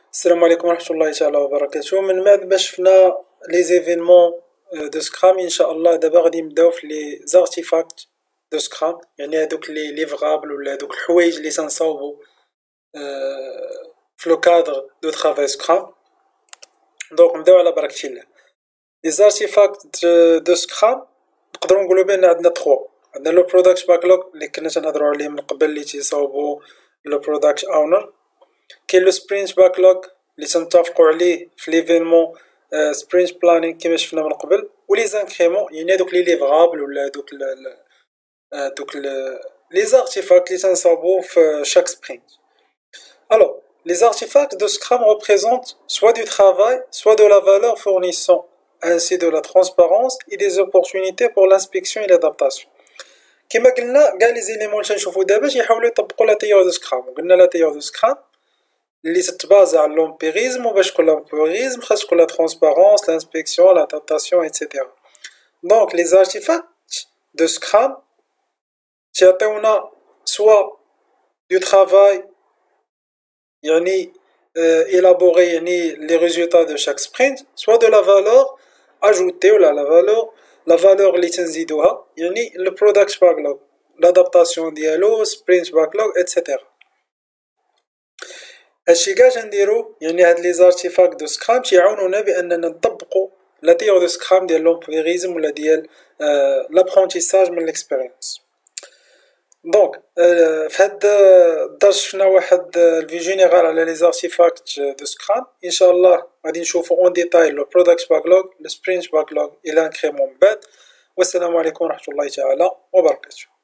السلام عليكم ورحمة الله تعالى وبركاته. من بعد ما شفنا لي زيفينمون دو سكرام ان شاء الله دابا غادي نبداو في لي زارتيفاكت دو سكرام، يعني هادوك لي ليفغابل ولا هادوك الحوايج اللي تنصاوبو في لو كادر دو ترافاي سكرام. دونك نبداو على بركة الله. لي زارتيفاكت دو سكرام نقدروا نقولوا بان عندنا 3. عندنا لو برودكت باكلوغ اللي كنا تنهضروا عليه من قبل اللي تيصاوبو لو برودكت اونر. كاين لو سبرينت باكلوغ اللي تنتفقوا عليه في ليفينمون سبرينت بلانين كما شفنا من قبل، ولي زانكريمون يعني هذوك لي ليفغابل ولا هذوك لي زارتيفاكت اللي تنصاوبو في شاك سبرينت. Alors, les artefacts de Scrum représentent soit du travail, soit de la valeur fournissant ainsi de la transparence et des opportunités pour l'inspection et l'adaptation. كما قلنا كاع لي زيليمون اللي تنشوفو دابا تيحاولوا يطبقوا لا تيور دو سكرام. قلنا لا تيور دو سكرام اللي تتبازا على لومبيريزم، وباش تكون لومبيريزم خاص تكون لا ترونسبارونس لانسبكسيون لادابتاسيون ايتترا. دونك لي زارتيفاكت دو سكرام تيعطيونا سوا دو ترافاي يعني élaborer يعني les résultats de chaque sprint, soit de la valeur ajoutée ou la valeur اللي تنزيدوها يعني le product backlog, l'adaptation ديالو sprint backlog etc. هادشي كاع تنديرو يعني هاد لي زارتيفاكت دو سكرام تيعاونونا باننا نطبقو لا تيور دو سكرام ديال لومبيريزم ولا ديال لابرونتيساج من ليكسبيريونس. دونك في هاد الدرس شفنا واحد الفيو جينيرال على لي زارتيفاكت دو سكرام. ان شاء الله غادي نشوفو اون ديتاي لو برودكت باكلوغ لو سبرينت باكلوغ الى انكريمون من بعد. والسلام عليكم ورحمه الله تعالى وبركاته.